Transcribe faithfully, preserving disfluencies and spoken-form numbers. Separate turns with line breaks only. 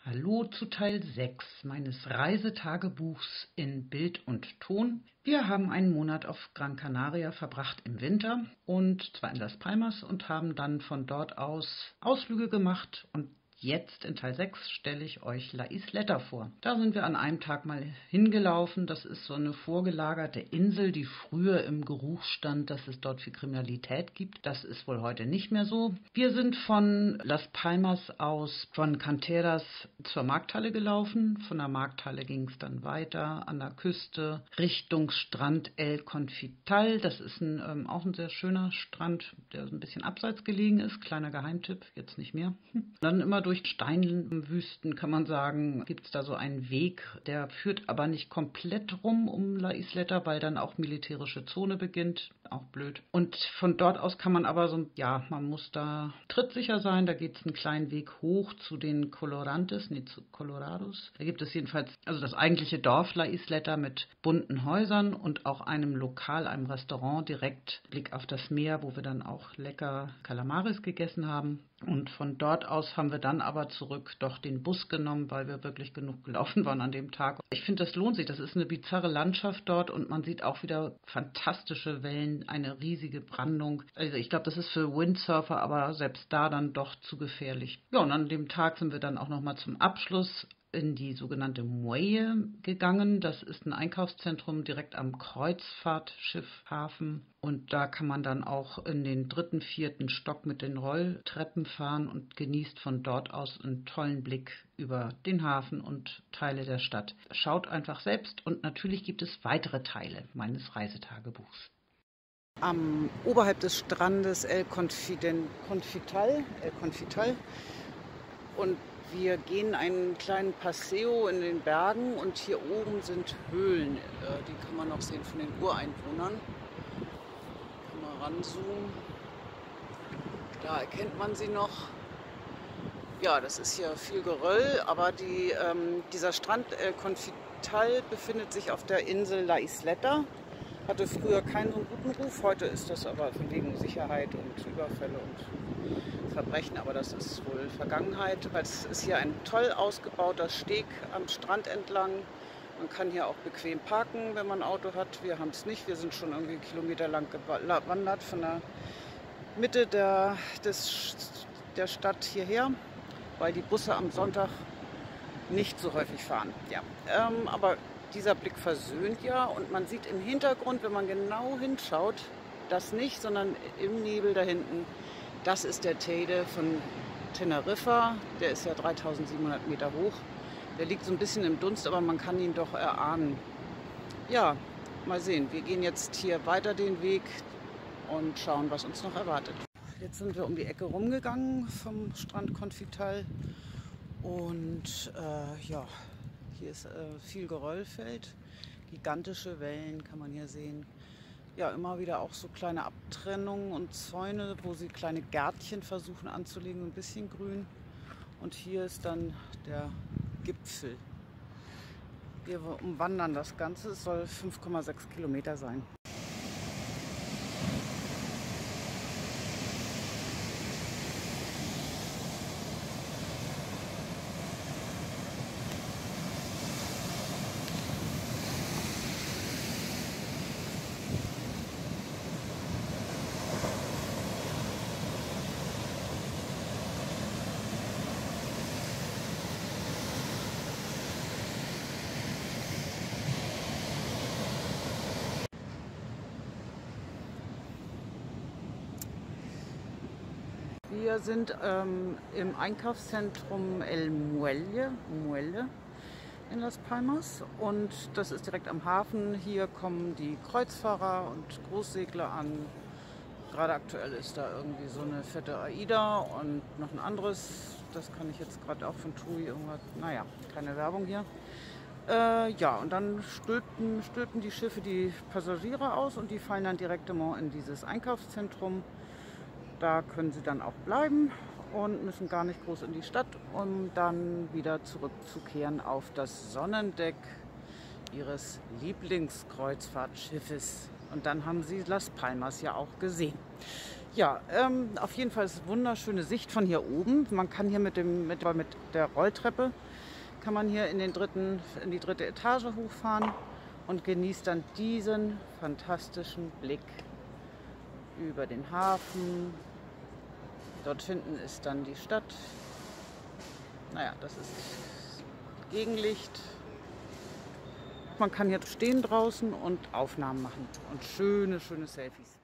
Hallo zu Teil sechs meines Reisetagebuchs in Bild und Ton. Wir haben einen Monat auf Gran Canaria verbracht im Winter und zwar in Las Palmas und haben dann von dort aus Ausflüge gemacht und jetzt in Teil sechs stelle ich euch La Isleta vor. Da sind wir an einem Tag mal hingelaufen. Das ist so eine vorgelagerte Insel, die früher im Geruch stand, dass es dort viel Kriminalität gibt. Das ist wohl heute nicht mehr so. Wir sind von Las Palmas aus, von Canteras zur Markthalle gelaufen. Von der Markthalle ging es dann weiter an der Küste Richtung Strand El Confital. Das ist ein, ähm, auch ein sehr schöner Strand, der ein bisschen abseits gelegen ist. Kleiner Geheimtipp, jetzt nicht mehr. Hm. Dann immer durch Steinwüsten, kann man sagen, gibt es da so einen Weg, der führt aber nicht komplett rum um La Isleta, weil dann auch militärische Zone beginnt, auch blöd. Und von dort aus kann man aber so, ja, man muss da trittsicher sein, da geht es einen kleinen Weg hoch zu den Colorantes, nee, zu Colorados. Da gibt es jedenfalls, also das eigentliche Dorf La Isleta mit bunten Häusern und auch einem Lokal, einem Restaurant, direkt Blick auf das Meer, wo wir dann auch lecker Calamares gegessen haben. Und von dort aus haben wir dann aber zurück doch den Bus genommen, weil wir wirklich genug gelaufen waren an dem Tag. Ich finde, das lohnt sich. Das ist eine bizarre Landschaft dort und man sieht auch wieder fantastische Wellen, eine riesige Brandung. Also ich glaube, das ist für Windsurfer, aber selbst da dann doch zu gefährlich. Ja, und an dem Tag sind wir dann auch nochmal zum Abschluss in die sogenannte Muelle gegangen. Das ist ein Einkaufszentrum direkt am Kreuzfahrtschiffhafen. Und da kann man dann auch in den dritten, vierten Stock mit den Rolltreppen fahren und genießt von dort aus einen tollen Blick über den Hafen und Teile der Stadt. Schaut einfach selbst und natürlich gibt es weitere Teile meines Reisetagebuchs. Am oberhalb des Strandes El Confiden, Confital, El Confital und wir gehen einen kleinen Paseo in den Bergen und hier oben sind Höhlen. Die kann man noch sehen von den Ureinwohnern. Kann man ranzoomen. Da erkennt man sie noch. Ja, das ist hier viel Geröll, aber die, ähm, dieser Strand El Confital befindet sich auf der Insel La Isleta. Hatte früher keinen so guten Ruf, heute ist das aber wegen Sicherheit und Überfälle und Verbrechen, aber das ist wohl Vergangenheit, weil es ist hier ein toll ausgebauter Steg am Strand entlang. Man kann hier auch bequem parken, wenn man ein Auto hat. Wir haben es nicht, wir sind schon irgendwie kilometerlang gewandert von der Mitte der, des, der Stadt hierher, weil die Busse am Sonntag nicht so häufig fahren. Ja, ähm, aber dieser Blick versöhnt ja und man sieht im Hintergrund, wenn man genau hinschaut, das nicht, sondern im Nebel da hinten, das ist der Teide von Teneriffa, der ist ja dreitausendsiebenhundert Meter hoch. Der liegt so ein bisschen im Dunst, aber man kann ihn doch erahnen. Ja, mal sehen, wir gehen jetzt hier weiter den Weg und schauen, was uns noch erwartet. Jetzt sind wir um die Ecke rumgegangen vom Strand Confital und äh, ja, hier ist äh, viel Geröllfeld, gigantische Wellen kann man hier sehen. Ja, immer wieder auch so kleine Abtrennungen und Zäune, wo sie kleine Gärtchen versuchen anzulegen, ein bisschen grün. Und hier ist dann der Gipfel. Wir umwandern das Ganze, es soll fünf Komma sechs Kilometer sein. Wir sind ähm, im Einkaufszentrum El Muelle, Muelle in Las Palmas und das ist direkt am Hafen. Hier kommen die Kreuzfahrer und Großsegler an. Gerade aktuell ist da irgendwie so eine fette AIDA und noch ein anderes. Das kann ich jetzt gerade auch von TUI irgendwas. Naja, keine Werbung hier. Äh, ja, und dann stülpen, stülpen die Schiffe die Passagiere aus und die fallen dann direkt in dieses Einkaufszentrum. Da können sie dann auch bleiben und müssen gar nicht groß in die Stadt, um dann wieder zurückzukehren auf das Sonnendeck ihres Lieblingskreuzfahrtschiffes. Und dann haben sie Las Palmas ja auch gesehen. Ja, ähm, auf jeden Fall ist es eine wunderschöne Sicht von hier oben. Man kann hier mit dem mit, mit der Rolltreppe kann man hier in den dritten in die dritte Etage hochfahren und genießt dann diesen fantastischen Blick über den Hafen. Dort hinten ist dann die Stadt. Naja, das ist Gegenlicht. Man kann hier stehen draußen und Aufnahmen machen und schöne, schöne Selfies.